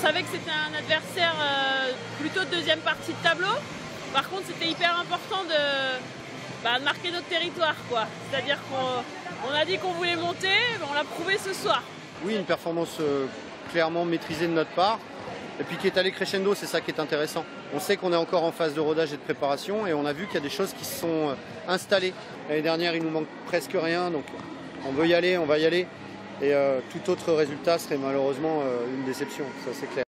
savait que c'était un adversaire plutôt de deuxième partie de tableau. Par contre, c'était hyper important de marquer notre territoire, quoi. C'est-à-dire qu'on a dit qu'on voulait monter, on l'a prouvé ce soir. Oui, une performance clairement maîtrisée de notre part, et puis qui est allée crescendo, c'est ça qui est intéressant. On sait qu'on est encore en phase de rodage et de préparation, et on a vu qu'il y a des choses qui se sont installées. L'année dernière, il nous manque presque rien, donc on veut y aller, on va y aller. Et tout autre résultat serait malheureusement une déception, ça c'est clair.